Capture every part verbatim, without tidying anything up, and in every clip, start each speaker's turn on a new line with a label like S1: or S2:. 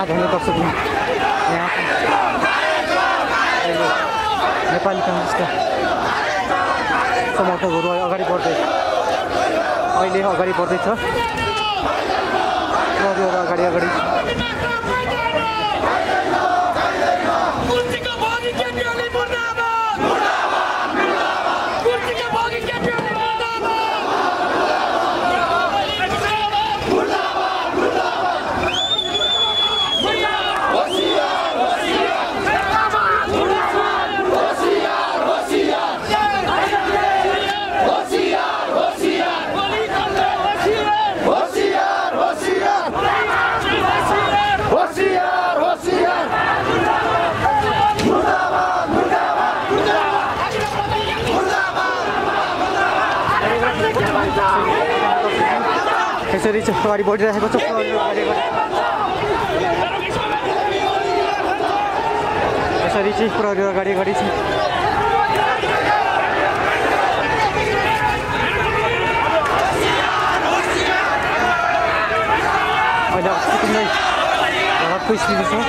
S1: आदरणीय दर्शकहरू, यहाँ नेपाली काङ्ग्रेसका समर्थकहरू अगाडि बढ्दै अहिले अगाडि बढ्दैछ। अगाडि अगाडि यसरी चाहिँ अगाडि बढिरहेको छ। यसरी चाहिँ प्रहरी अगाडि अगाडि छ। अहिले कुनै झडपको स्थिति छ।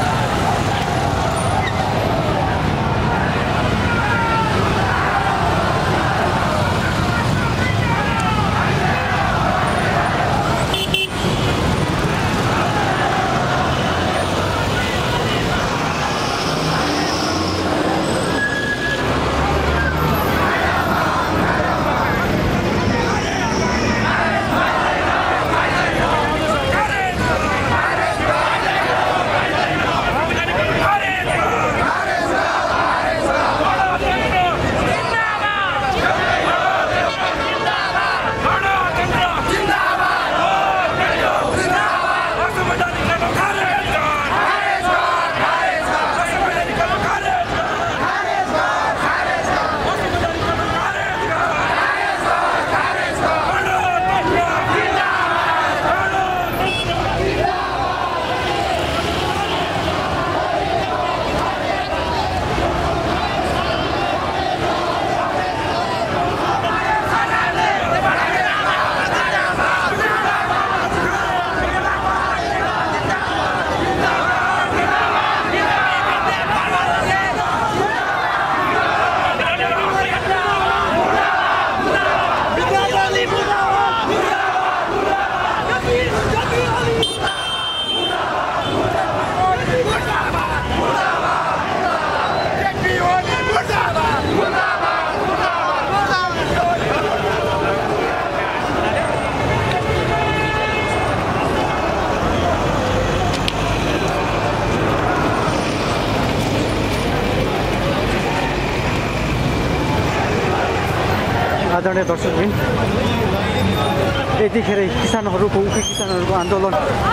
S1: आदरणीय दर्शकबिन, यतिखेर किसानहरूको उखु किसानहरूको आन्दोलन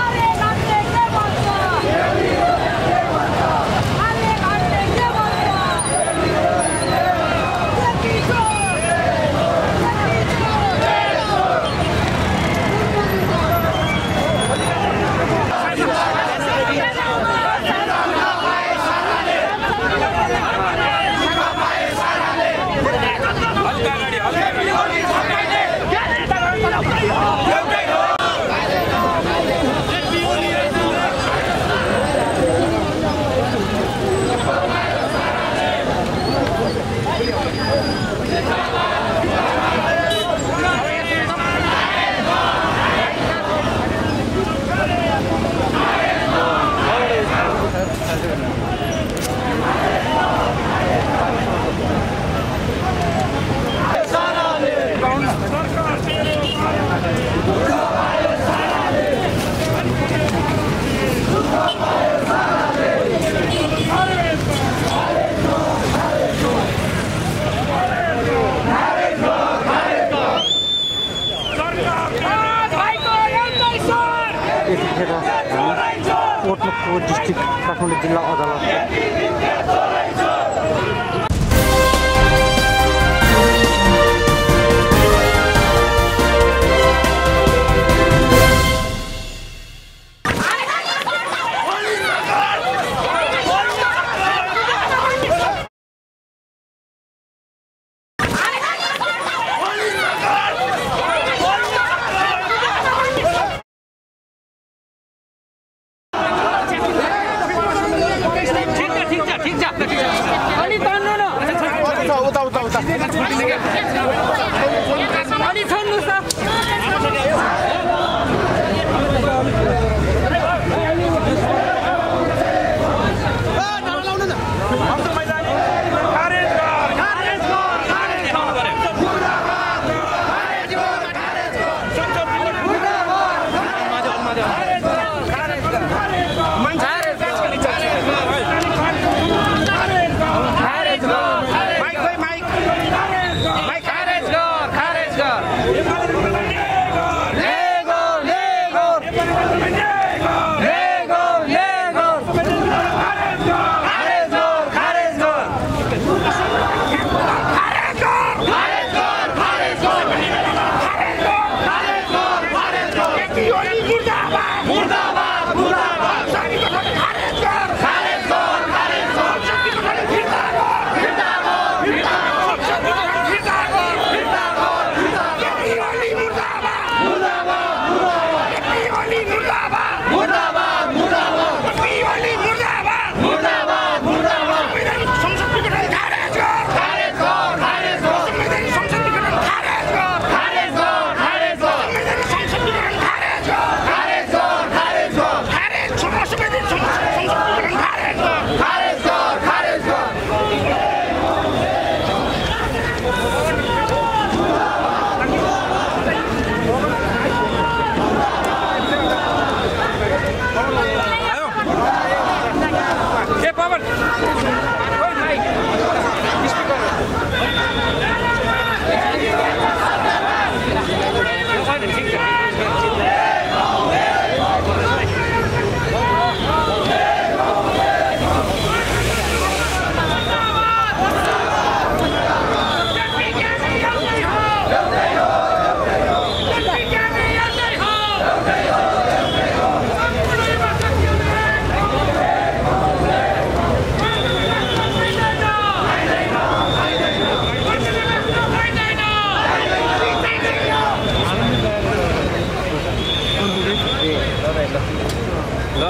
S1: कोटमुखपुर डिस्ट्रिक्ट काठमाडौँ जिल्ला अदालत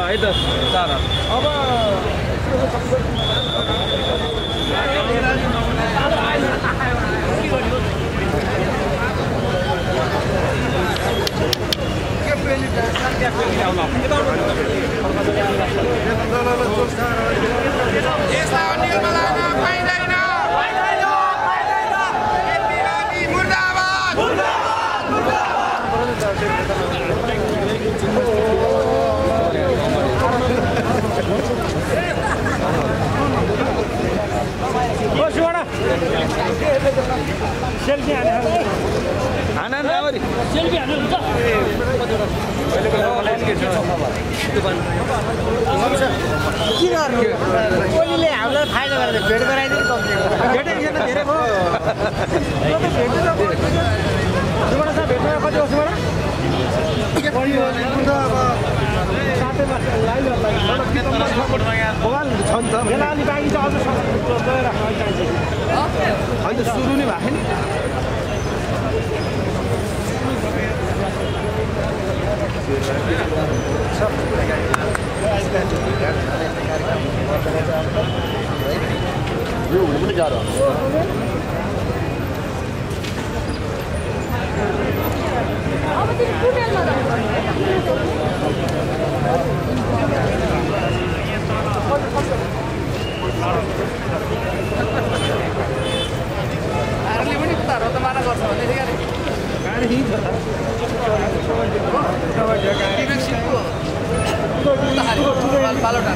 S2: है त चार अब सेल्फी हाने हाना रावरी सेल्फी हान्नु हुन्छ अहिले को मलाई के छ के गर्नु कोलीले हामीलाई फाइदा गरेर भेट गराइदिनु कम्प्लिट भेटै नि त धेरै भयो त्यो त भेट्नु त तिम्रो साथ भेट्नु कति वर्ष भयो के बढी हो त अब साथैमा लाइभ लागि किताबमा खबरमा यहाँ भगवान छ नि त बेला अलि बाँकी छ अझ गएर होइन सुरु नै भएको नि यो हुनु पनि गाह्रो अब तिमी कुटेलमा आरले पनि तारो त माना गर्छ भन्दै थियो गाडी हिँड्छ त विवेकसितको पालोटा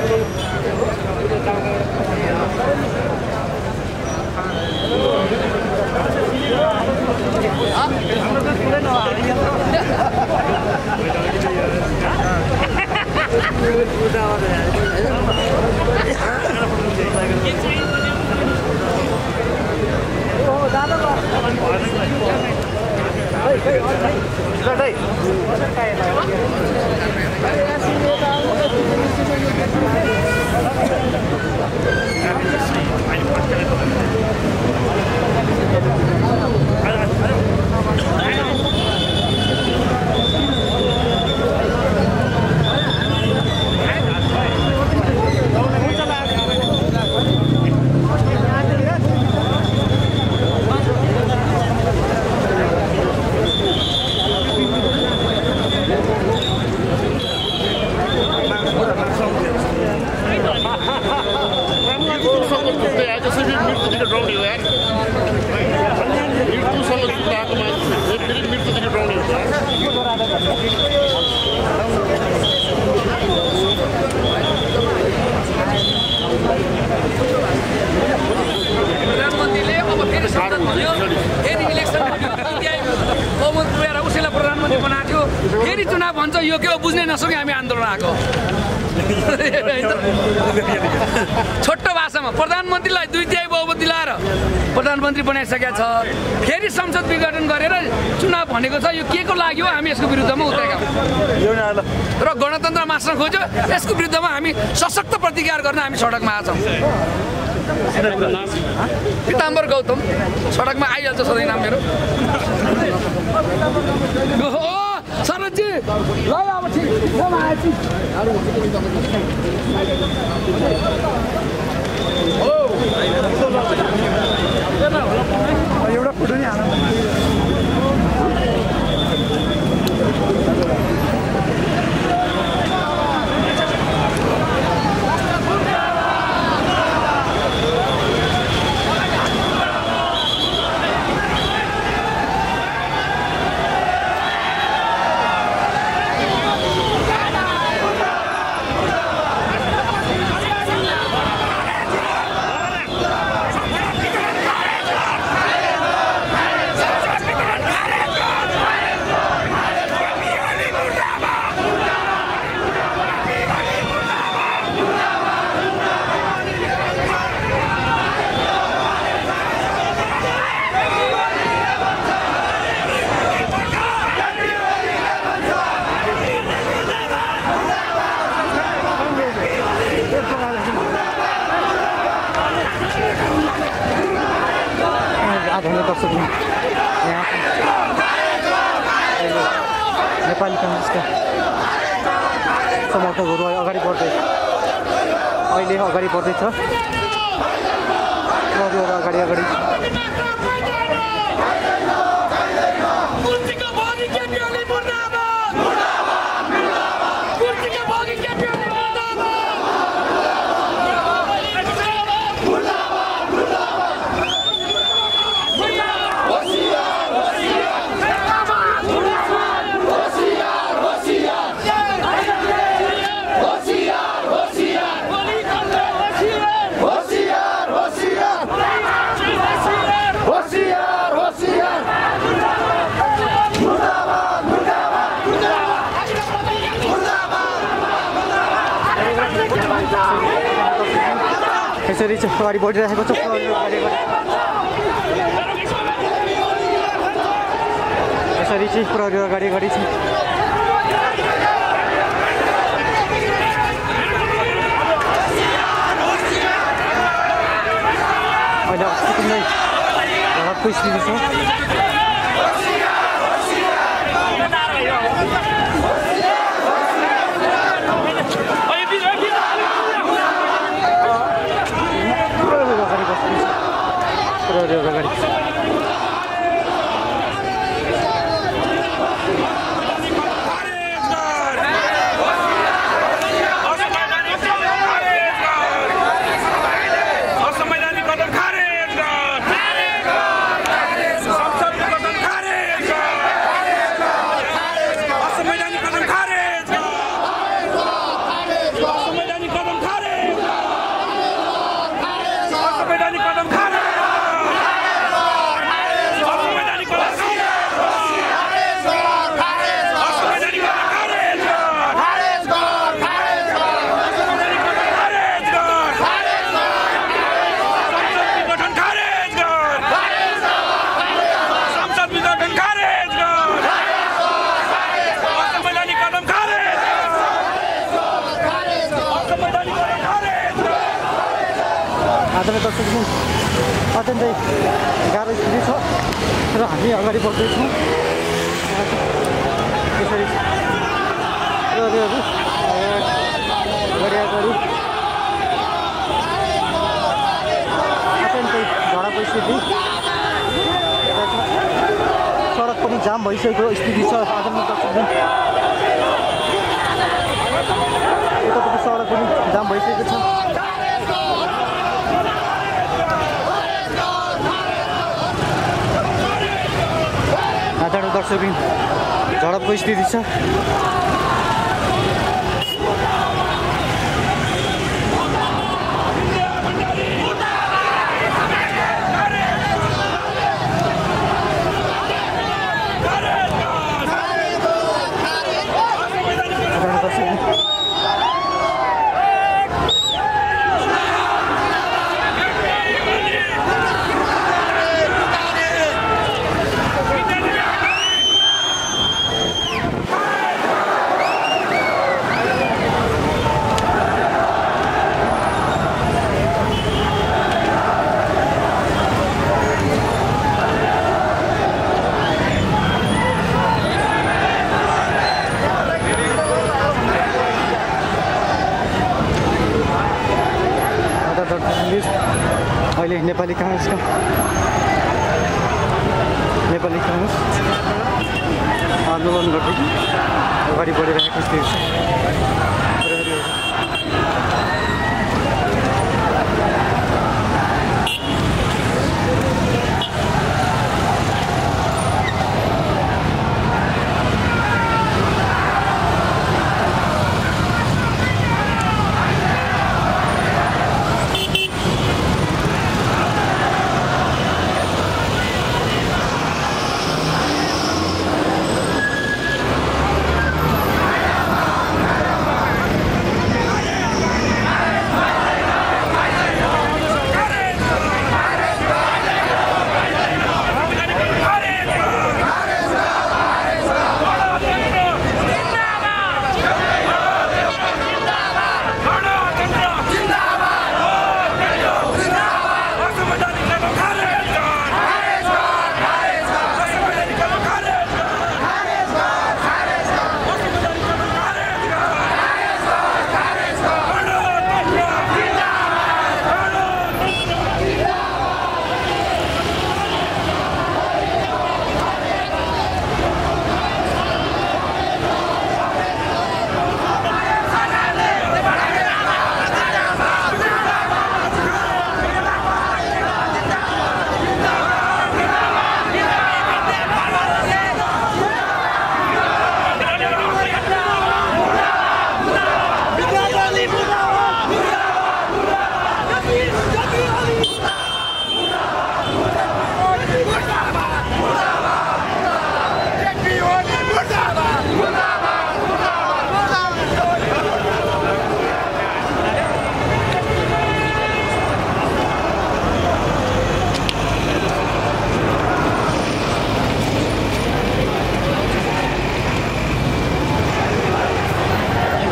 S2: फेरि चुनाव भन्छ यो के हो बुझ्नै नसके हामी आन्दोलन आएको छोटो भाषामा प्रधानमन्त्रीलाई दुई तिहाई बहुमत दिलाएर प्रधानमन्त्री बनाइसकेका छ फेरि संसद विघटन गरेर चुनाव भनेको छ यो के को लागि हो हामी यसको विरुद्धमा उत्रेका र गणतन्त्र मास्न खोज्यो यसको विरुद्धमा हामी सशक्त प्रतिकार गर्न हामी सडकमा आछौँ पिताम्बर गौतम सडकमा आइहाल्छ सधैँ नाम मेरो शरदजी ल अब ठिक एउटा फोटो नि हाल्नु दर्शक यहाँ नेपाली काङ्ग्रेसका
S1: समर्थकहरू अगाडि बढ्दै अहिले अगाडि बढ्दैछ प्रहरीहरू अगाडि अगाडि यसरी चाहिँ अगाडि बढिरहेको छ यसरी चाहिँ प्रहरी अगाडि अगाडि छ अहिले अस्तिको नै झडपको स्थिति छ अगाडि आदरणीय दर्शकबिन अत्यन्तै गाह्रो स्थिति छ र हामी अगाडि बढ्दैछौँ यसरी प्रहरीहरू अगाडि अगाडि अत्यन्तै झडपको स्थिति सडक पनि जाम भइसकेको स्थिति छ आदरणीय दर्शकबिन यतापट्टि सडक पनि जाम भइसकेको छ आदरणीय दर्शकबिन झडपको स्थिति छ अहिले नेपाली काङ्ग्रेसका नेपाली काङ्ग्रेस आन्दोलन गर्दै अगाडि बढिरहेको स्थिति छ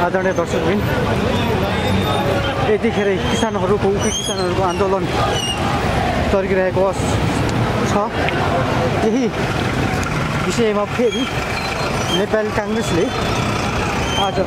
S1: आदरणीय दर्शकबिन, यतिखेर किसानहरूको उखु किसानहरूको आन्दोलन चर्किरहेको छ। यही विषयमा फेरि नेपाली काङ्ग्रेसले आज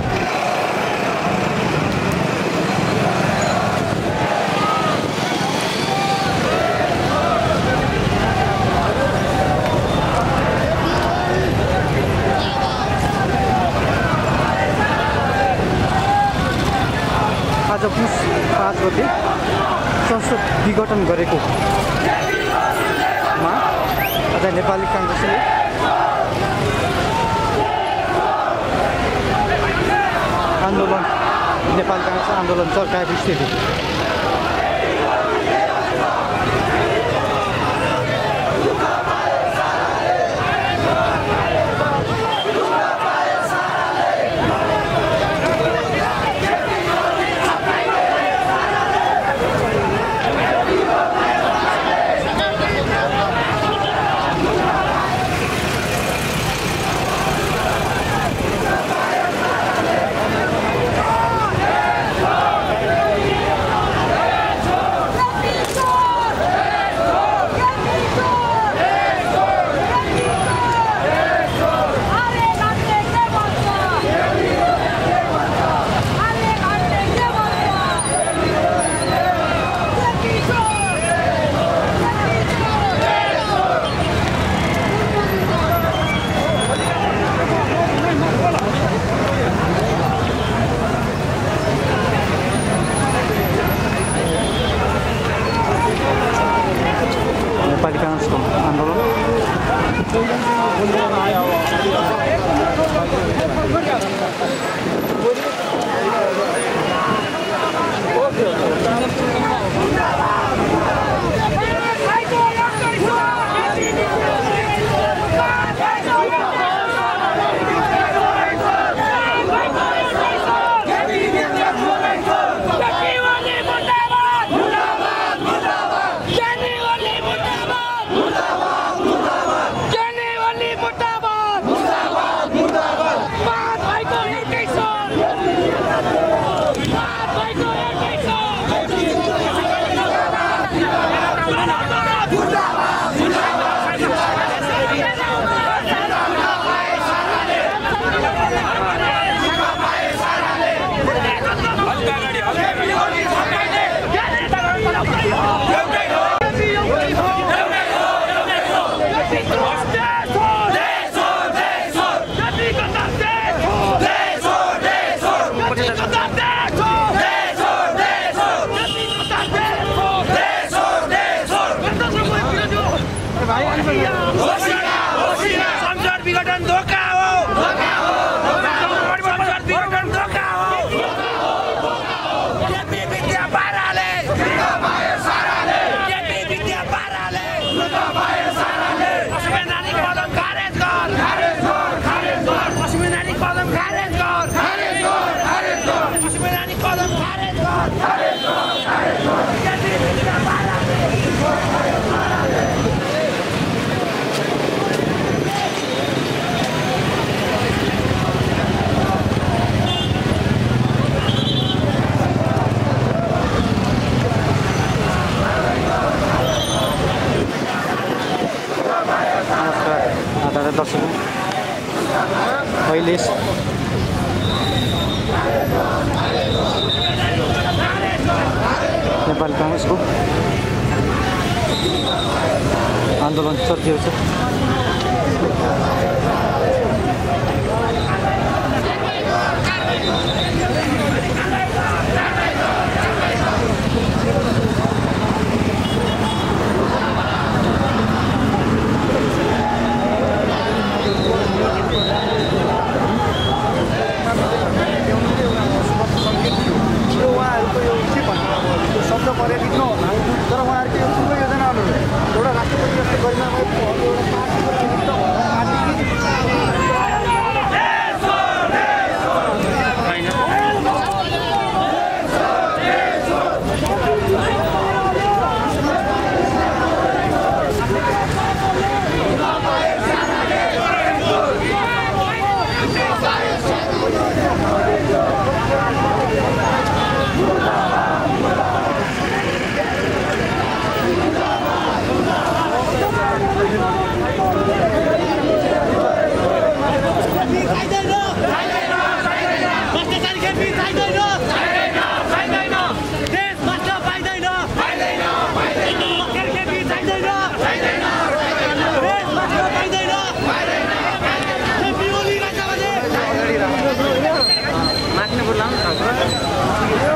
S1: आज पुस पाँच गते संसद विघटन गरेको मा आज नेपाली काङ्ग्रेसले आन्दोलन नेपाली काङ्ग्रेस आन्दोलन चर्काएको स्थिति। नेपाली काङ्ग्रेसको आन्दोलन
S3: संसद विघटन धोका हो, संसद विघटन धोका हो। केपी विद्या पाराले केपी विद्या पाराले असंवैधानिक कदम खारेज कर, असंवैधानिक कदम खारेज कर, असंवैधानिक कदम खारेज कर। केपी विद्या पाराले
S1: आदरणीय दर्शक, अहिले नेपाली काङ्ग्रेसको आन्दोलन चर्किएको छ।
S2: शब्द परे लेख्नु होला, तर उहाँहरूको यो पूर्व योजनाहरू एउटा राष्ट्रपति जस्तो गरिमामय एउटा पार्टीको माग्ने बोलाउनु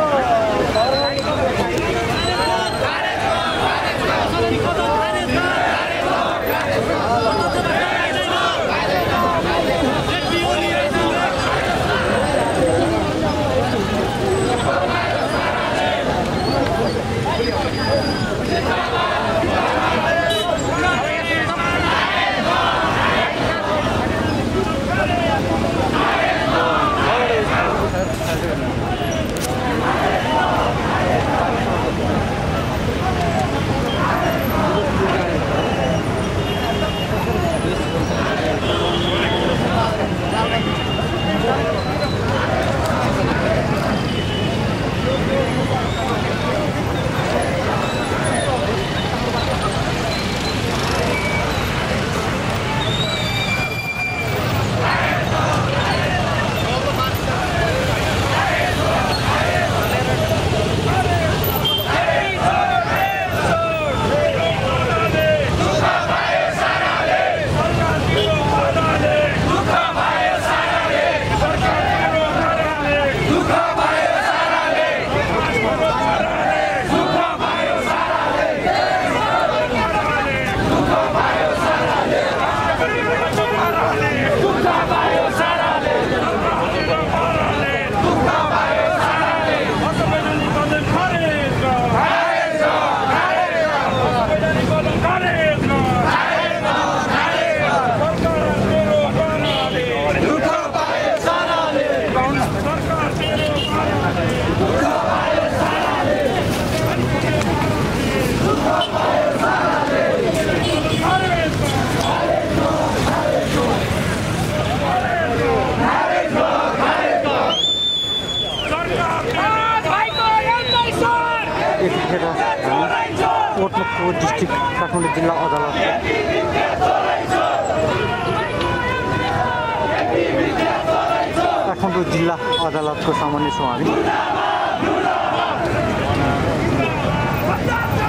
S2: कोटमुखपुर डिस्ट्रिक्ट काठमाडौँ जिल्ला अदालत काठमाडौँ जिल्ला अदालतको सामान्य छौँ हामी।